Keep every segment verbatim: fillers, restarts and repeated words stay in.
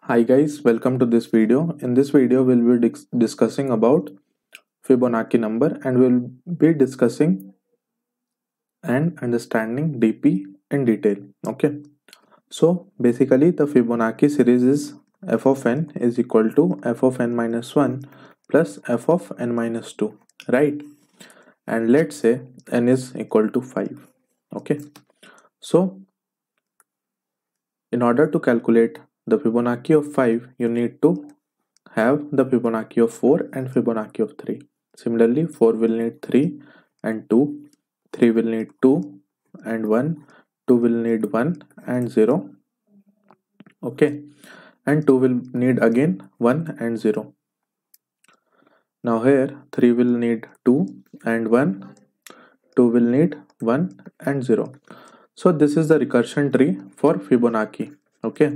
Hi guys, welcome to this video. In this video, we'll be dis- discussing about Fibonacci number and we'll be discussing and understanding D P in detail. Okay, so basically the Fibonacci series is f of n is equal to f of n minus one plus f of n minus two, right? And let's say n is equal to five. Okay, so in order to calculate the Fibonacci of five, you need to have the Fibonacci of four and Fibonacci of three. Similarly, four will need three and two, three will need two and one, two will need one and zero, okay, and two will need again one and zero. Now here three will need two and one, two will need one and zero. So this is the recursion tree for Fibonacci, okay.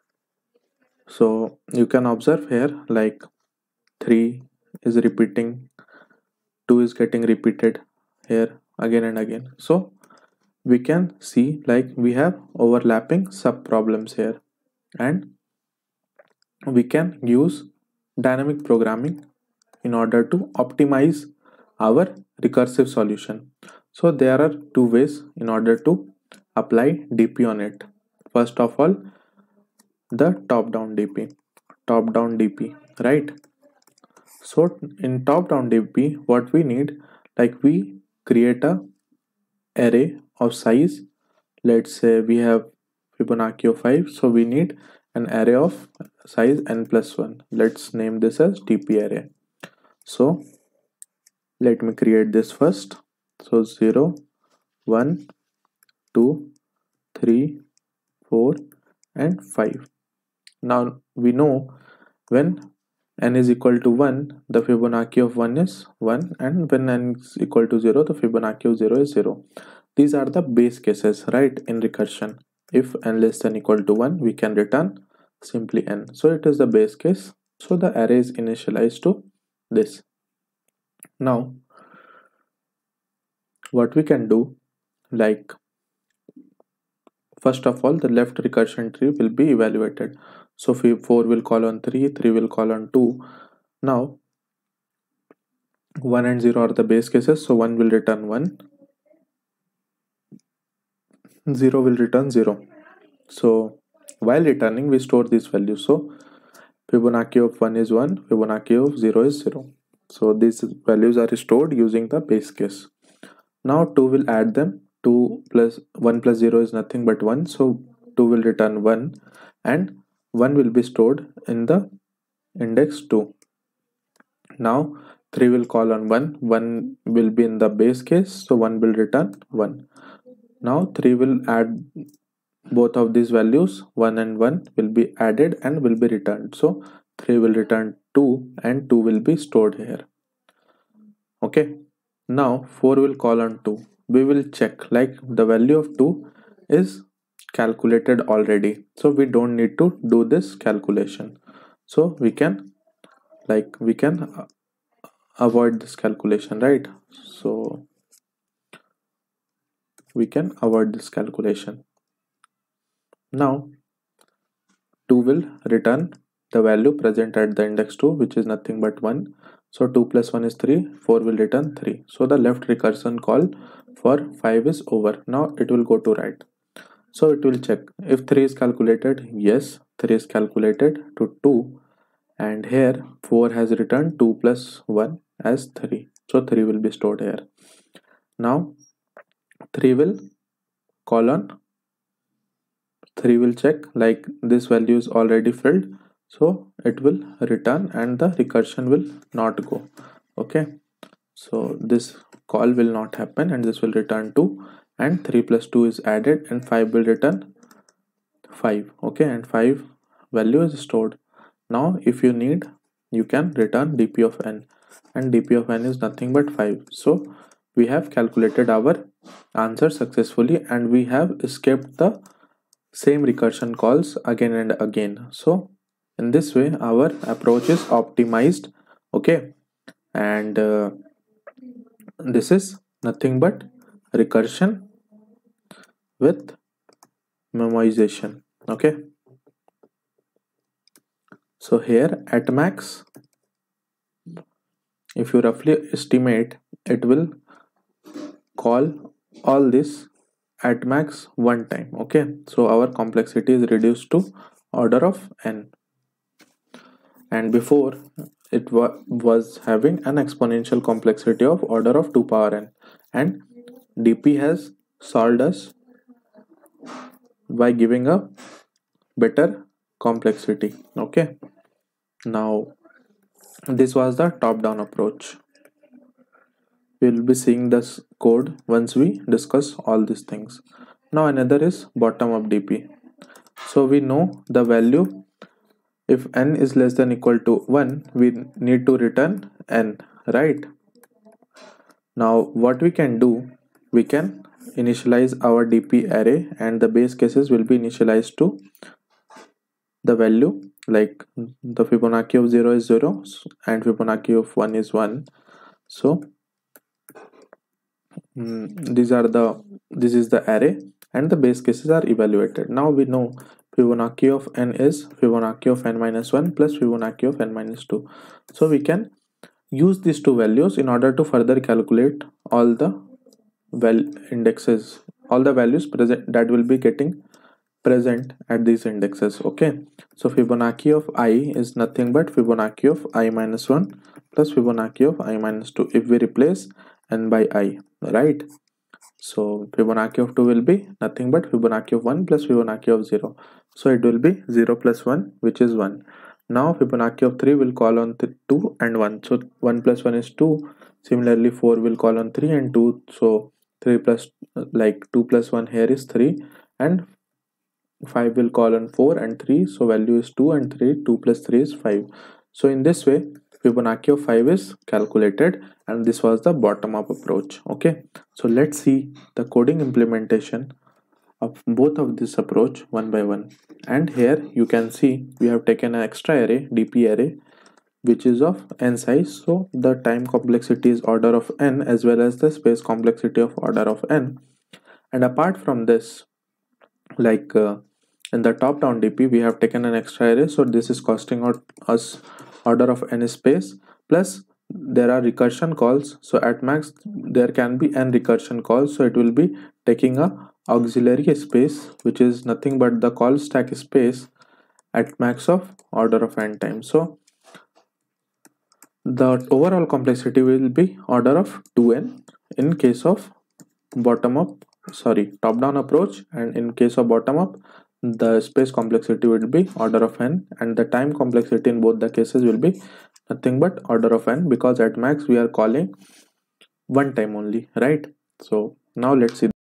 So you can observe here like three is repeating, two is getting repeated here again and again. So we can see like we have overlapping sub problems here, and we can use dynamic programming in order to optimize our recursive solution. So there are two ways in order to apply D P on it. First of all, the top down D P, top down D P, right? So in top down D P, what we need, like we create a array of size. Let's say we have Fibonacci of five, so we need an array of size n plus one. Let's name this as D P array. So let me create this first. So zero, one, two, three, four and five. Now we know when n is equal to one, the Fibonacci of one is one, and when n is equal to zero, the Fibonacci of zero is zero. These are the base cases, right, in recursion. If n less than equal to one, we can return simply n. So it is the base case. So the array is initialized to this. Now what we can do, like first of all, the left recursion tree will be evaluated. So four will call on three, three will call on two. Now one and zero are the base cases, so one will return one, zero will return zero. So while returning, we store these values. So Fibonacci of one is one, Fibonacci of zero is zero. So these values are stored using the base case. Now two will add them. two plus one plus zero is nothing but one. So two will return one, and one will be stored in the index two. Now three will call on one, one will be in the base case, so one will return one. Now three will add both of these values, one and one will be added and will be returned. So three will return two and two will be stored here. Okay, now four will call on two. We will check like the value of two is calculated already, so we don't need to do this calculation. So we can like we can avoid this calculation, right? So we can avoid this calculation. Now two will return the value present at the index two, which is nothing but one. So two plus one is three, four will return three. So the left recursion call for five is over. Now it will go to right. So it will check if three is calculated. Yes, three is calculated to two, and here four has returned two plus one as three. So three will be stored here. Now three will call on, three will check like this value is already filled, so it will return and the recursion will not go. Okay, so this call will not happen and this will return two, and three plus two is added and five will return five. Okay, and five value is stored. Now if you need, you can return D P of n, and D P of n is nothing but five. So we have calculated our answer successfully and we have escaped the same recursion calls again and again. So in this way our approach is optimized. Okay, and uh, this is nothing but recursion with memoization. Okay, So here at max, if you roughly estimate, it will call all this at max one time. Okay, so our complexity is reduced to order of n, and before it wa was having an exponential complexity of order of two power n, and dp has solved us by giving a better complexity. Okay, now this was the top down approach. We'll be seeing this code once we discuss all these things. Now another is bottom up dp. So we know the value, if n is less than equal to one, we need to return n, right? Now what we can do, we can initialize our dp array, and the base cases will be initialized to the value, like the Fibonacci of zero is zero and Fibonacci of one is one. So mm, these are the this is the array, and the base cases are evaluated. Now we know Fibonacci of n is Fibonacci of n minus one plus Fibonacci of n minus two. So we can use these two values in order to further calculate all the well indexes, all the values present that will be getting present at these indexes. Okay, so Fibonacci of I is nothing but Fibonacci of I minus one plus Fibonacci of I minus two if we replace n by I, right? So Fibonacci of two will be nothing but Fibonacci of one plus Fibonacci of zero, so it will be zero plus one, which is one. Now Fibonacci of three will call on two and one, so one plus one is two. Similarly four will call on three and two, so three plus like two plus one here is three, and five will call on four and three, so value is two and three, two plus three is five. So in this way Fibonacci of five is calculated, and this was the bottom up approach. Okay, so let's see the coding implementation of both of this approach one by one. And here you can see we have taken an extra array, dp array, which is of n size, so the time complexity is order of n as well as the space complexity of order of n. And apart from this, like uh, in the top down dp we have taken an extra array, so this is costing out us order of n space, plus there are recursion calls, so at max there can be n recursion calls, so it will be taking a auxiliary space, which is nothing but the call stack space at max of order of n times. So the overall complexity will be order of two n in case of bottom up sorry top down approach, and in case of bottom up the space complexity will be order of n, and the time complexity in both the cases will be nothing but order of n, because at max we are calling one time only, right? So now let's see